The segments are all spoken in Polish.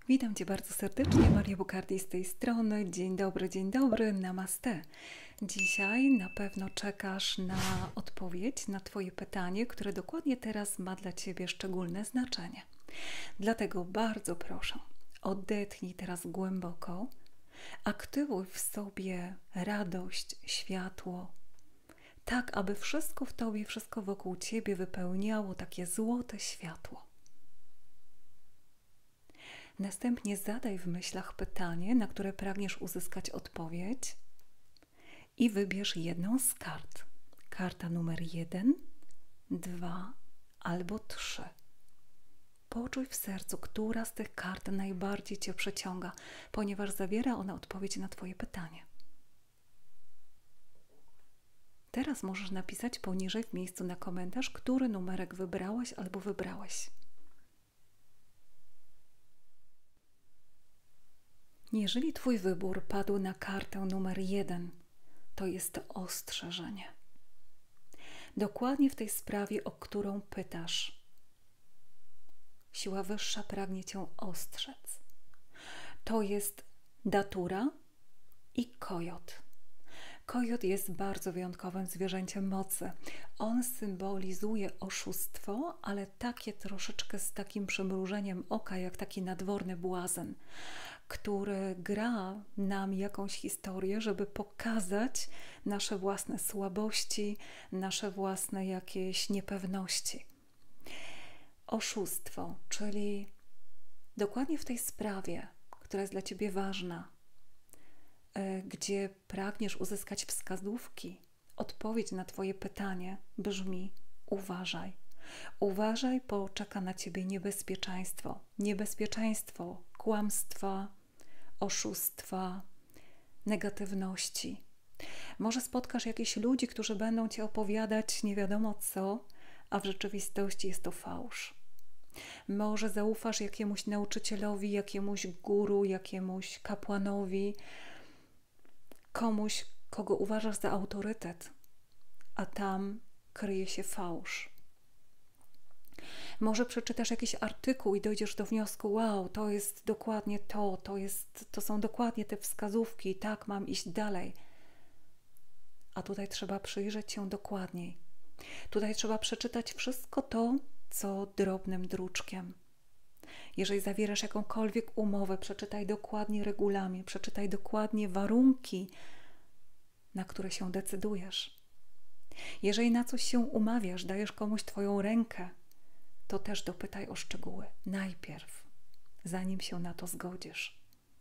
Witam Cię bardzo serdecznie, Maria Bukardi z tej strony. Dzień dobry, namaste. Dzisiaj na pewno czekasz na odpowiedź na Twoje pytanie, które dokładnie teraz ma dla Ciebie szczególne znaczenie. Dlatego bardzo proszę, odetchnij teraz głęboko, aktywuj w sobie radość, światło, tak aby wszystko w Tobie, wszystko wokół Ciebie wypełniało takie złote światło. Następnie zadaj w myślach pytanie, na które pragniesz uzyskać odpowiedź i wybierz jedną z kart. Karta numer 1, 2 albo 3. Poczuj w sercu, która z tych kart najbardziej Cię przyciąga, ponieważ zawiera ona odpowiedź na Twoje pytanie. Teraz możesz napisać poniżej w miejscu na komentarz, który numerek wybrałaś albo wybrałeś. Jeżeli Twój wybór padł na kartę numer 1, to jest to ostrzeżenie. Dokładnie w tej sprawie, o którą pytasz. Siła wyższa pragnie Cię ostrzec. To jest datura i kojot. Kojot jest bardzo wyjątkowym zwierzęciem mocy. On symbolizuje oszustwo, ale takie troszeczkę z takim przymrużeniem oka, jak taki nadworny błazen, który gra nam jakąś historię, żeby pokazać nasze własne słabości, nasze własne jakieś niepewności. Oszustwo, czyli dokładnie w tej sprawie, która jest dla Ciebie ważna, gdzie pragniesz uzyskać wskazówki, odpowiedź na Twoje pytanie brzmi: uważaj. Uważaj, bo czeka na Ciebie niebezpieczeństwo. Niebezpieczeństwo kłamstwa, oszustwa, negatywności. Może spotkasz jakichś ludzi, którzy będą Ci opowiadać nie wiadomo co, a w rzeczywistości jest to fałsz. Może zaufasz jakiemuś nauczycielowi, jakiemuś guru, jakiemuś kapłanowi, komuś, kogo uważasz za autorytet, a tam kryje się fałsz. Może przeczytasz jakiś artykuł i dojdziesz do wniosku: wow, to jest dokładnie to są dokładnie te wskazówki, tak mam iść dalej. A tutaj trzeba przyjrzeć się dokładniej. Tutaj trzeba przeczytać wszystko to, co drobnym druczkiem. Jeżeli zawierasz jakąkolwiek umowę, przeczytaj dokładnie regulamin, przeczytaj dokładnie warunki, na które się decydujesz. Jeżeli na coś się umawiasz, dajesz komuś Twoją rękę, to też dopytaj o szczegóły najpierw, zanim się na to zgodzisz.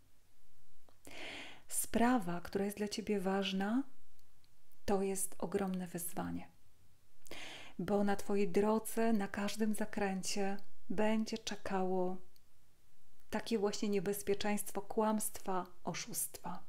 Sprawa, która jest dla Ciebie ważna, to jest ogromne wyzwanie, bo na Twojej drodze, na każdym zakręcie będzie czekało takie właśnie niebezpieczeństwo kłamstwa, oszustwa.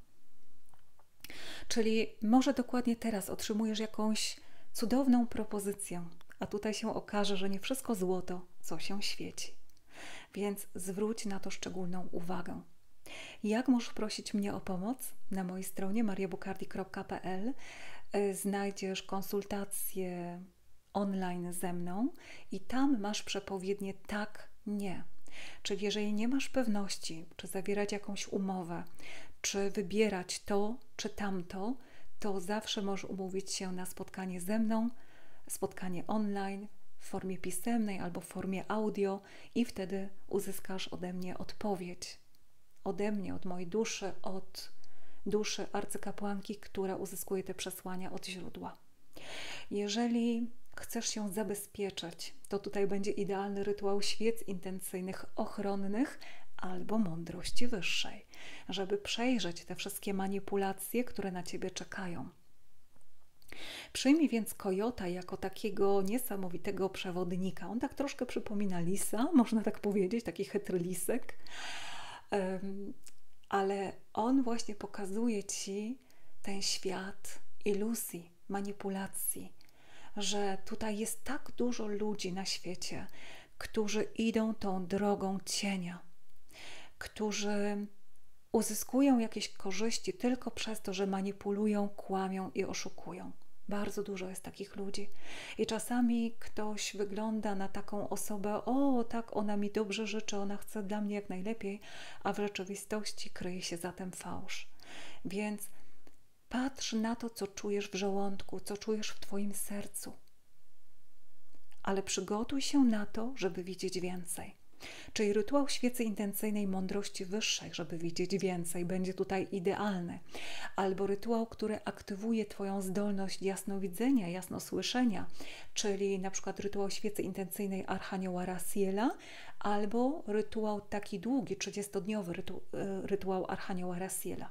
Czyli może dokładnie teraz otrzymujesz jakąś cudowną propozycję, a tutaj się okaże, że nie wszystko złoto, co się świeci. Więc zwróć na to szczególną uwagę. Jak możesz prosić mnie o pomoc? Na mojej stronie mariabukardi.pl znajdziesz konsultacje online ze mną i tam masz przepowiednie tak, nie. Czyli jeżeli nie masz pewności, czy zawierać jakąś umowę, czy wybierać to, czy tamto, to zawsze możesz umówić się na spotkanie ze mną, spotkanie online w formie pisemnej albo w formie audio i wtedy uzyskasz ode mnie odpowiedź. Ode mnie, od mojej duszy, od duszy arcykapłanki, która uzyskuje te przesłania od źródła. Jeżeli chcesz się zabezpieczyć, to tutaj będzie idealny rytuał świec intencyjnych, ochronnych albo mądrości wyższej, żeby przejrzeć te wszystkie manipulacje, które na Ciebie czekają. Przyjmij więc kojota jako takiego niesamowitego przewodnika. On tak troszkę przypomina lisa, można tak powiedzieć, taki chytry lisek, ale on właśnie pokazuje Ci ten świat iluzji, manipulacji, że tutaj jest tak dużo ludzi na świecie, którzy idą tą drogą cienia, którzy uzyskują jakieś korzyści tylko przez to, że manipulują, kłamią i oszukują. Bardzo dużo jest takich ludzi. I czasami ktoś wygląda na taką osobę, o tak, ona mi dobrze życzy, ona chce dla mnie jak najlepiej, a w rzeczywistości kryje się za tym fałsz. Więc patrz na to, co czujesz w żołądku, co czujesz w twoim sercu. Ale przygotuj się na to, żeby widzieć więcej. Czyli rytuał świecy intencyjnej mądrości wyższej, żeby widzieć więcej, będzie tutaj idealny. Albo rytuał, który aktywuje twoją zdolność jasnowidzenia, jasnosłyszenia, czyli na przykład rytuał świecy intencyjnej Archanioła Raziela, albo rytuał taki długi, 30-dniowy rytuał Archanioła Raziela.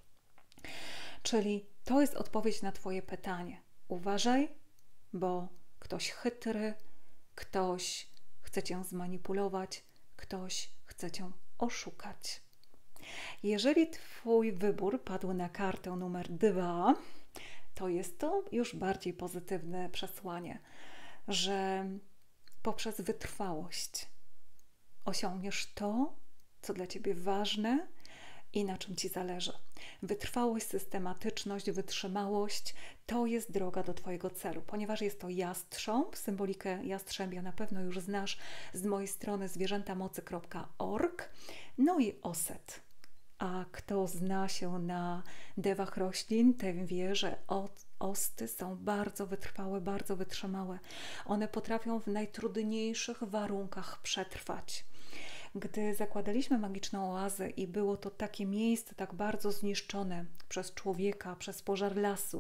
Czyli to jest odpowiedź na twoje pytanie. Uważaj, bo ktoś chytry, ktoś chce cię zmanipulować, ktoś chce cię oszukać. Jeżeli twój wybór padł na kartę numer 2, to jest to już bardziej pozytywne przesłanie, że poprzez wytrwałość osiągniesz to, co dla ciebie ważne i na czym ci zależy. Wytrwałość, systematyczność, wytrzymałość to jest droga do twojego celu, ponieważ jest to jastrząb, symbolikę jastrzębia na pewno już znasz z mojej strony zwierzętamocy.org, no i oset. A kto zna się na dewach roślin, ten wie, że osty są bardzo wytrwałe, bardzo wytrzymałe. One potrafią w najtrudniejszych warunkach przetrwać. Gdy zakładaliśmy magiczną oazę i było to takie miejsce tak bardzo zniszczone przez człowieka, przez pożar lasu,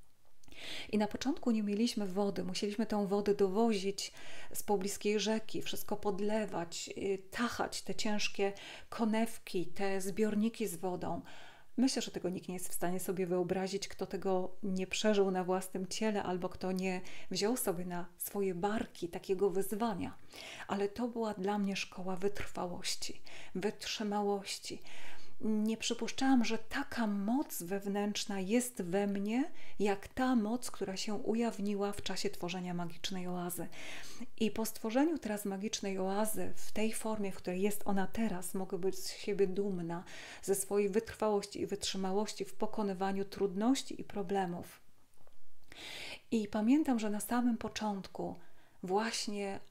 i na początku nie mieliśmy wody, musieliśmy tę wodę dowozić z pobliskiej rzeki, wszystko podlewać, tachać te ciężkie konewki, te zbiorniki z wodą. Myślę, że tego nikt nie jest w stanie sobie wyobrazić, kto tego nie przeżył na własnym ciele albo kto nie wziął sobie na swoje barki takiego wyzwania. Ale to była dla mnie szkoła wytrwałości, wytrzymałości. Nie przypuszczałam, że taka moc wewnętrzna jest we mnie, jak ta moc, która się ujawniła w czasie tworzenia magicznej oazy. I po stworzeniu teraz magicznej oazy w tej formie, w której jest ona teraz, mogę być z siebie dumna, ze swojej wytrwałości i wytrzymałości w pokonywaniu trudności i problemów. I pamiętam, że na samym początku właśnie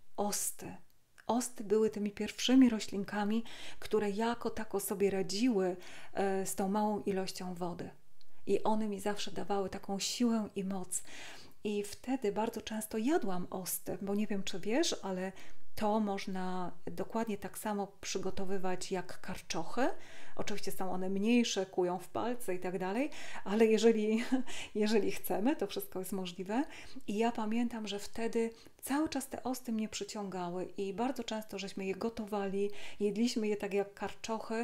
osty były tymi pierwszymi roślinkami, które jako tako sobie radziły z tą małą ilością wody. I one mi zawsze dawały taką siłę i moc. I wtedy bardzo często jadłam osty, bo nie wiem, czy wiesz, ale to można dokładnie tak samo przygotowywać jak karczochy. Oczywiście są one mniejsze, kują w palce i tak dalej, ale jeżeli chcemy, to wszystko jest możliwe. I ja pamiętam, że wtedy cały czas te osty mnie przyciągały i bardzo często żeśmy je gotowali, jedliśmy je tak jak karczochy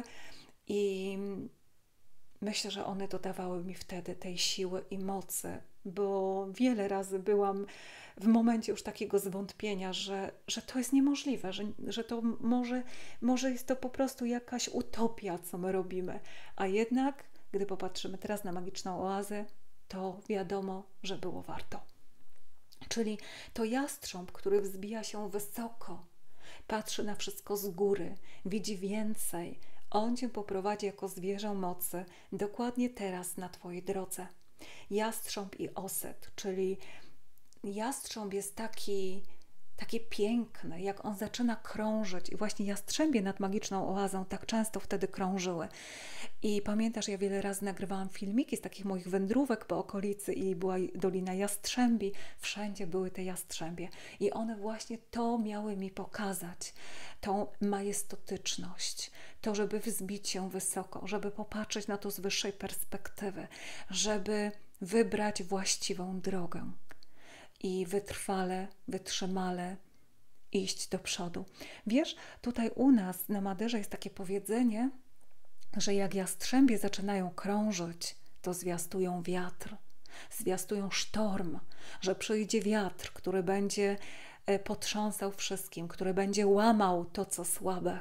i myślę, że one dodawały mi wtedy tej siły i mocy, bo wiele razy byłam w momencie już takiego zwątpienia, że to jest niemożliwe, że to może jest to po prostu jakaś utopia, co my robimy. A jednak, gdy popatrzymy teraz na magiczną oazę, to wiadomo, że było warto. Czyli to jastrząb, który wzbija się wysoko, patrzy na wszystko z góry, widzi więcej. On cię poprowadzi jako zwierzę mocy dokładnie teraz na twojej drodze. Jastrząb i oset, czyli jastrząb jest taki piękny, jak on zaczyna krążyć i właśnie jastrzębie nad magiczną oazą tak często wtedy krążyły. I pamiętasz, ja wiele razy nagrywałam filmiki z takich moich wędrówek po okolicy i była Dolina Jastrzębi, wszędzie były te jastrzębie i one właśnie to miały mi pokazać, tą majestatyczność, to, żeby wzbić się wysoko, żeby popatrzeć na to z wyższej perspektywy, żeby wybrać właściwą drogę i wytrwale, wytrzymale iść do przodu. Wiesz, tutaj u nas na Maderze jest takie powiedzenie, że jak jastrzębie zaczynają krążyć, to zwiastują wiatr, zwiastują sztorm, że przyjdzie wiatr, który będzie potrząsał wszystkim, który będzie łamał to, co słabe.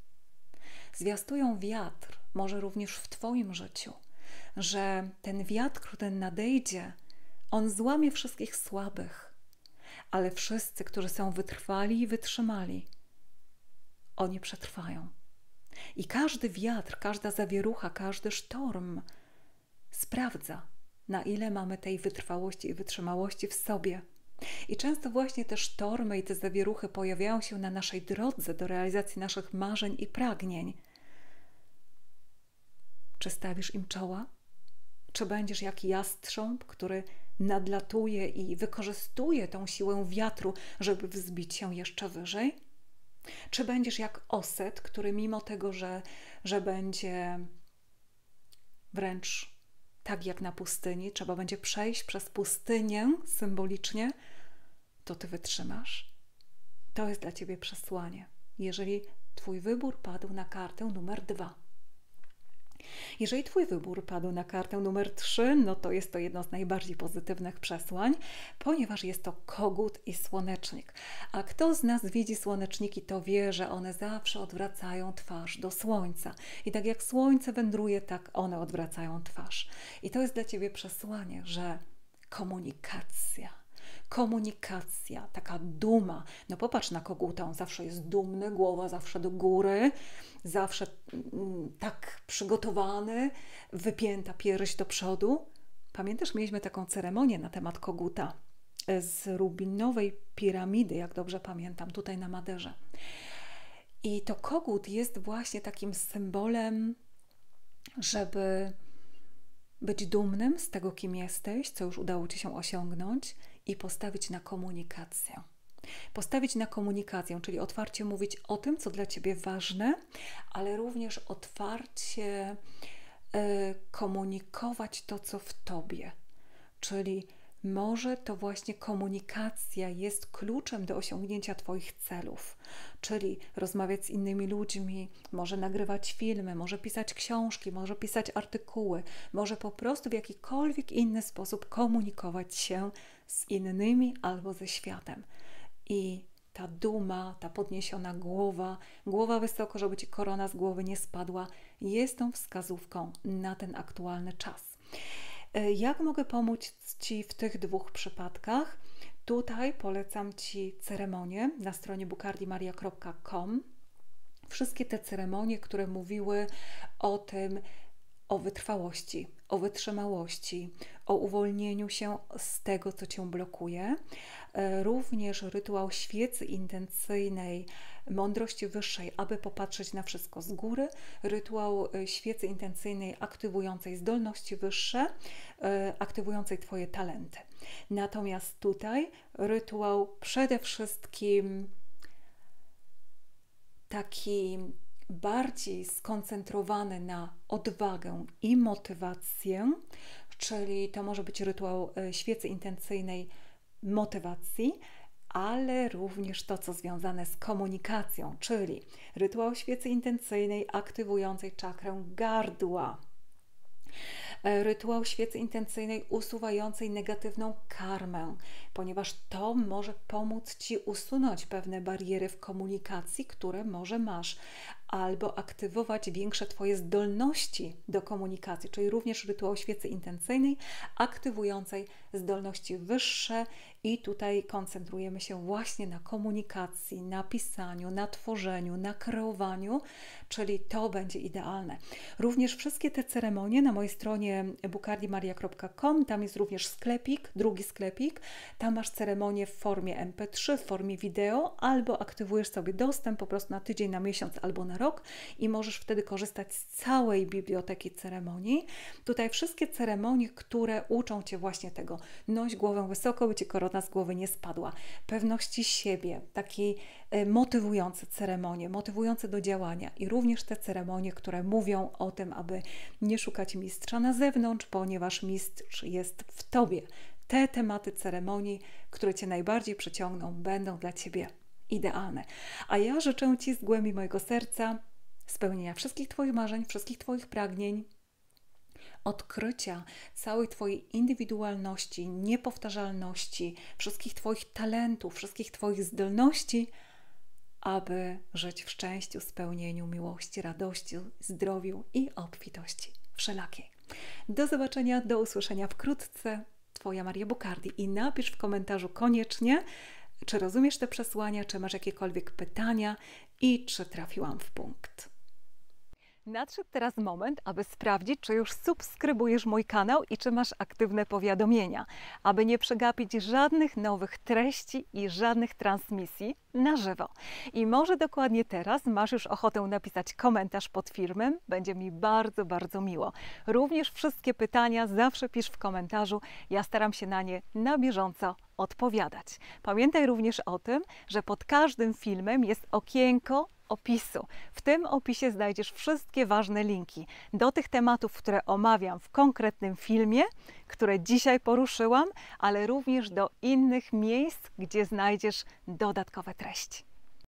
Zwiastują wiatr, może również w twoim życiu, że ten wiatr, który nadejdzie, on złamie wszystkich słabych, ale wszyscy, którzy są wytrwali i wytrzymali, oni przetrwają. I każdy wiatr, każda zawierucha, każdy sztorm sprawdza, na ile mamy tej wytrwałości i wytrzymałości w sobie. I często właśnie te sztormy i te zawieruchy pojawiają się na naszej drodze do realizacji naszych marzeń i pragnień. Czy stawisz im czoła? Czy będziesz jak jastrząb, który nadlatuje i wykorzystuje tą siłę wiatru, żeby wzbić się jeszcze wyżej? Czy będziesz jak oset, który mimo tego, że będzie wręcz tak jak na pustyni, trzeba będzie przejść przez pustynię symbolicznie, to ty wytrzymasz? To jest dla ciebie przesłanie, jeżeli twój wybór padł na kartę numer 2. Jeżeli twój wybór padł na kartę numer 3, no to jest to jedno z najbardziej pozytywnych przesłań, ponieważ jest to kogut i słonecznik. A kto z nas widzi słoneczniki, to wie, że one zawsze odwracają twarz do słońca. I tak jak słońce wędruje, tak one odwracają twarz. I to jest dla ciebie przesłanie, że komunikacja, taka duma. No popatrz na koguta, on zawsze jest dumny, głowa zawsze do góry, zawsze tak przygotowany, wypięta pierś do przodu. Pamiętasz, mieliśmy taką ceremonię na temat koguta z rubinowej piramidy, jak dobrze pamiętam, tutaj na Maderze. I to kogut jest właśnie takim symbolem, żeby być dumnym z tego, kim jesteś, co już udało ci się osiągnąć i postawić na komunikację. Postawić na komunikację, czyli otwarcie mówić o tym, co dla ciebie ważne, ale również otwarcie komunikować to, co w tobie. Czyli może to właśnie komunikacja jest kluczem do osiągnięcia twoich celów. Czyli rozmawiać z innymi ludźmi, może nagrywać filmy, może pisać książki, może pisać artykuły, może po prostu w jakikolwiek inny sposób komunikować się z innymi albo ze światem. I ta duma, ta podniesiona głowa wysoko, żeby ci korona z głowy nie spadła, jest tą wskazówką na ten aktualny czas. Jak mogę pomóc ci w tych 2 przypadkach? Tutaj polecam ci ceremonię na stronie bukardimaria.com. Wszystkie te ceremonie, które mówiły o tym, o wytrwałości, o wytrzymałości, o uwolnieniu się z tego, co cię blokuje. Również rytuał świecy intencyjnej, mądrości wyższej, aby popatrzeć na wszystko z góry. Rytuał świecy intencyjnej aktywującej zdolności wyższe, aktywującej twoje talenty. Natomiast tutaj rytuał przede wszystkim taki bardziej skoncentrowany na odwagę i motywację, czyli to może być rytuał świecy intencyjnej motywacji, ale również to, co związane z komunikacją, czyli rytuał świecy intencyjnej aktywującej czakrę gardła, rytuał świecy intencyjnej usuwającej negatywną karmę, ponieważ to może pomóc ci usunąć pewne bariery w komunikacji, które może masz, albo aktywować większe twoje zdolności do komunikacji, czyli również rytuał świecy intencyjnej aktywującej zdolności wyższe i tutaj koncentrujemy się właśnie na komunikacji, na pisaniu, na tworzeniu, na kreowaniu, czyli to będzie idealne. Również wszystkie te ceremonie na mojej stronie bukardimaria.com, tam jest również sklepik, drugi sklepik, tam masz ceremonię w formie MP3, w formie wideo, albo aktywujesz sobie dostęp po prostu na tydzień, na miesiąc albo na rok i możesz wtedy korzystać z całej biblioteki ceremonii. Tutaj wszystkie ceremonie, które uczą cię właśnie tego, noś głowę wysoko, by ci korona z głowy nie spadła, pewności siebie, takie motywujące ceremonie, motywujące do działania i również te ceremonie, które mówią o tym, aby nie szukać mistrza na zewnątrz, ponieważ mistrz jest w tobie. Te tematy ceremonii, które cię najbardziej przyciągną, będą dla ciebie idealne. A ja życzę ci z głębi mojego serca spełnienia wszystkich twoich marzeń, wszystkich twoich pragnień, odkrycia całej twojej indywidualności, niepowtarzalności, wszystkich twoich talentów, wszystkich twoich zdolności, aby żyć w szczęściu, spełnieniu, miłości, radości, zdrowiu i obfitości wszelakiej. Do zobaczenia, do usłyszenia wkrótce. Twoja Maria Bukardi i napisz w komentarzu koniecznie, czy rozumiesz te przesłania, czy masz jakiekolwiek pytania i czy trafiłam w punkt. Nadszedł teraz moment, aby sprawdzić, czy już subskrybujesz mój kanał i czy masz aktywne powiadomienia, aby nie przegapić żadnych nowych treści i żadnych transmisji na żywo. I może dokładnie teraz masz już ochotę napisać komentarz pod filmem, będzie mi bardzo, bardzo miło. Również wszystkie pytania zawsze pisz w komentarzu, ja staram się na nie na bieżąco odpowiadać. Pamiętaj również o tym, że pod każdym filmem jest okienko opisu. W tym opisie znajdziesz wszystkie ważne linki do tych tematów, które omawiam w konkretnym filmie, które dzisiaj poruszyłam, ale również do innych miejsc, gdzie znajdziesz dodatkowe treści.